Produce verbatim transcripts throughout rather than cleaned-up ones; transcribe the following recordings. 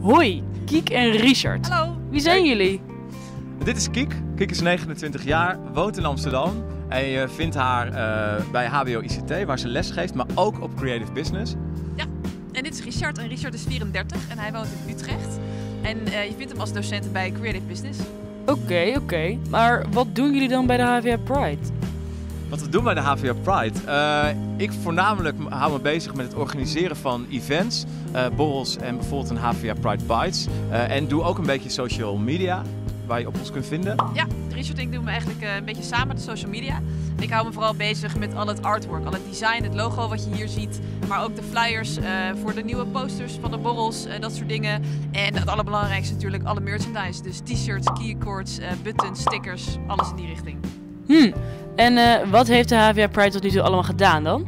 Hoi, Kiek en Richard. Hallo. Wie zijn Hey. jullie? Dit is Kiek. Kiek is negenentwintig jaar, woont in Amsterdam. En je vindt haar uh, bij H B O I C T, waar ze les geeft, maar ook op Creative Business. Ja, en dit is Richard. En Richard is vierendertig en hij woont in Utrecht. En uh, je vindt hem als docent bij Creative Business. Oké, okay, oké. Okay. Maar wat doen jullie dan bij de H V A Pride? Wat we doen bij de H V A Pride? Uh, ik voornamelijk hou me bezig met het organiseren van events, uh, borrels en bijvoorbeeld een H V A Pride Bites. Uh, en doe ook een beetje social media, waar je op ons kunt vinden. Ja, Richard en ik doen me eigenlijk uh, een beetje samen met de social media. Ik hou me vooral bezig met al het artwork, al het design, het logo wat je hier ziet. Maar ook de flyers uh, voor de nieuwe posters van de borrels, uh, dat soort dingen. En het allerbelangrijkste natuurlijk, alle merchandise. Dus t-shirts, keycords, uh, buttons, stickers, alles in die richting. Hmm. En uh, wat heeft de H V A Pride tot nu toe allemaal gedaan dan?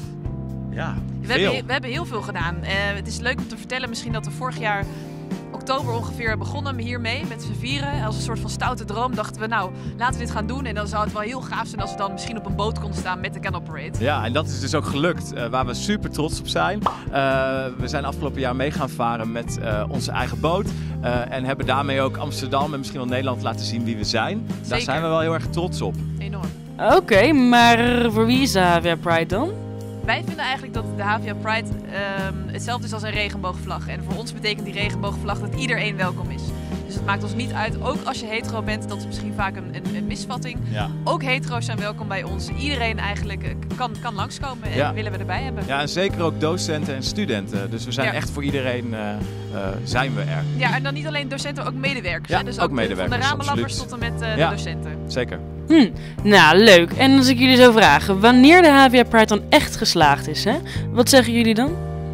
Ja, we hebben, we hebben heel veel gedaan. Uh, het is leuk om te vertellen misschien dat we vorig jaar oktober ongeveer begonnen hiermee met z'n vieren. Als een soort van stoute droom dachten we, nou, laten we dit gaan doen. En dan zou het wel heel gaaf zijn als we dan misschien op een boot konden staan met de Canal Parade. Ja, en dat is dus ook gelukt, uh, waar we super trots op zijn. Uh, we zijn afgelopen jaar mee gaan varen met uh, onze eigen boot. Uh, en hebben daarmee ook Amsterdam en misschien wel Nederland laten zien wie we zijn. Zeker. Daar zijn we wel heel erg trots op. Enorm. Oké, okay, maar voor wie is de H V A Pride dan? Wij vinden eigenlijk dat de H V A Pride um, hetzelfde is als een regenboogvlag. En voor ons betekent die regenboogvlag dat iedereen welkom is. Dus het maakt ons niet uit, ook als je hetero bent, dat is misschien vaak een, een, een misvatting. Ja. Ook hetero's zijn welkom bij ons. Iedereen eigenlijk kan, kan langskomen en ja. willen we erbij hebben. Ja, en zeker ook docenten en studenten. Dus we zijn ja. echt voor iedereen, uh, uh, zijn we er. Ja, en dan niet alleen docenten, ook medewerkers. Ja, hè? Dus ook, ook medewerkers, van de ramenlappers absoluut. tot en met uh, ja, de docenten. Zeker. Hm, nou leuk. En als ik jullie zou vragen, wanneer de H V A Pride dan echt geslaagd is, hè? Wat zeggen jullie dan?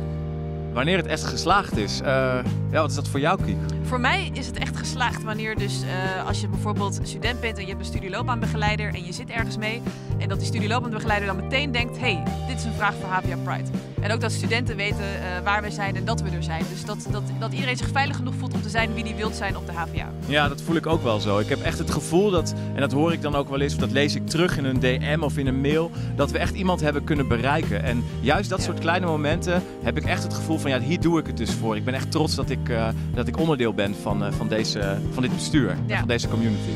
Wanneer het echt geslaagd is? Uh, ja, wat is dat voor jou, Kiek? Voor mij is het echt geslaagd wanneer dus uh, als je bijvoorbeeld student bent en je hebt een studieloopbaanbegeleider en je zit ergens mee en dat die studieloopbaanbegeleider dan meteen denkt, hé, hey, dit is een vraag voor H V A Pride. En ook dat studenten weten uh, waar we zijn en dat we er zijn. Dus dat, dat, dat iedereen zich veilig genoeg voelt om te zijn wie die wilt zijn op de H V A. Ja, dat voel ik ook wel zo. Ik heb echt het gevoel dat, en dat hoor ik dan ook wel eens, of dat lees ik terug in een D M of in een mail, dat we echt iemand hebben kunnen bereiken. En juist dat ja. soort kleine momenten heb ik echt het gevoel van, ja, hier doe ik het dus voor. Ik ben echt trots dat ik, uh, dat ik onderdeel ben van, uh, van, deze, van dit bestuur, ja. van deze community.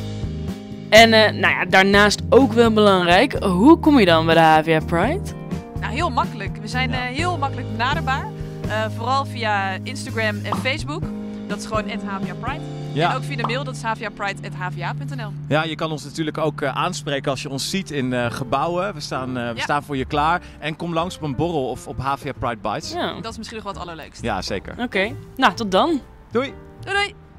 En uh, nou ja, daarnaast ook wel belangrijk, hoe kom je dan bij de H V A Pride? Nou, heel makkelijk. We zijn ja. uh, heel makkelijk benaderbaar. Uh, vooral via Instagram en Facebook. Dat is gewoon at H V A Pride. Ja. En ook via de mail, dat is h v a pride at h v a punt n l. Ja, je kan ons natuurlijk ook uh, aanspreken als je ons ziet in uh, gebouwen. We staan, uh, we ja. staan voor je klaar. En kom langs op een borrel of op H V A Pride Bites. Ja. Dat is misschien nog wel het allerleukste. Ja, zeker. Oké, okay. Nou tot dan. Doei. Doei doei.